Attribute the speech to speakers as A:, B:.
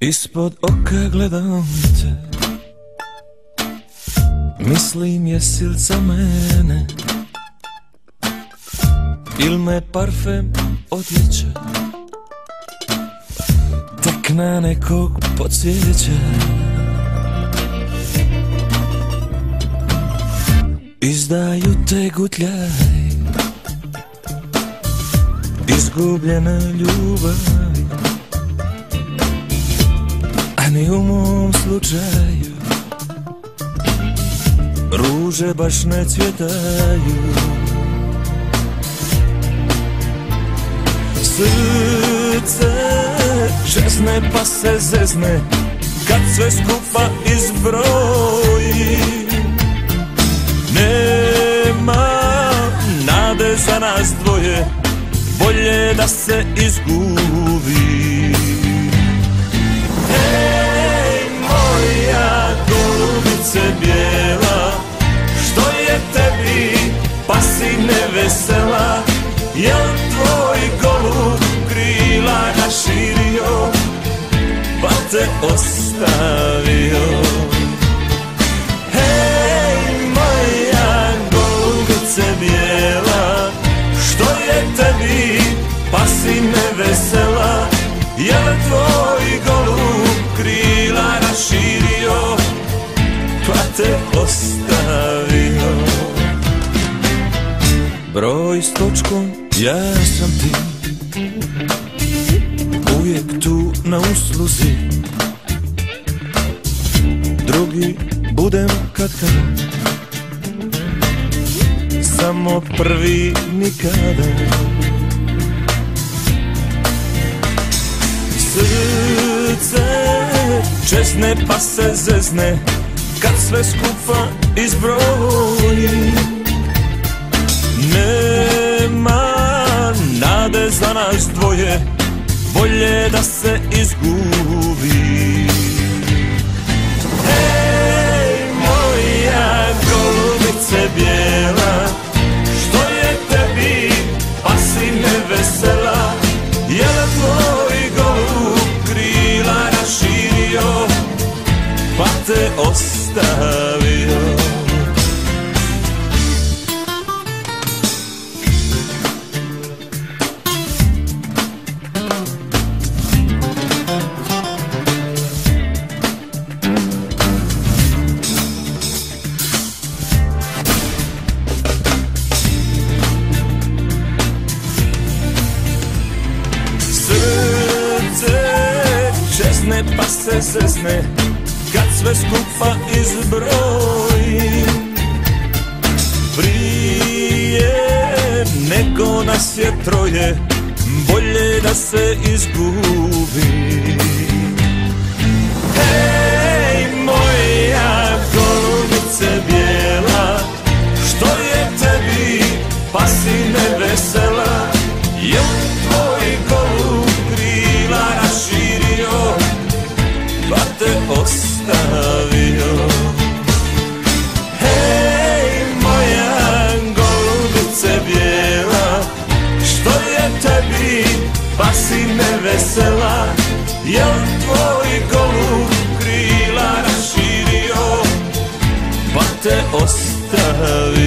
A: Ispod oka gledam te, mislim jesi li za mene, il me parfem odjeća, tek na nekog podsjeća. Izdaju te gutljaj, izgubljena ljubav, a ni u mom slučaju ruže baš ne cvjetaju. Srce čezne pa se zezne kad sve skupa izbroji. Nema nade za nas dvoje, bolje da se izgubi. Hej moja golubice bijela, što je tebi pa si nevesela? Jel tvoj golub krila raširio pa te ostavio? Hej moja golubice bijela, što je tebi pa si nevesela? Jel tvoj golub krila raširio pa te ostavio? Broj s točkom, ja sam ti, uvijek tu na usluzi. Drugi budem kad, samo prvi nikada. Srce čezne pa se zezne kad sve skupa izbroji. Nema nade za nas dvoje, bolje da se izgubi. Hej moja golubice bijela, što je tebi pa si nevesela? Jel tvoj golub krila raširio pa te ostavio? Čezne pa se zezne kad sve skupa izbroji. Prije nego nas je troje, bolje da se izgubi. Hej moja golubice bijela, što je tebi pa si nevesela? Jel tvoj golub krila raširio pa te ostavio? Hej moja golubice bijela, što je tebi pa si nevesela? Jel tvoj golub krila raširio pa te ostavio?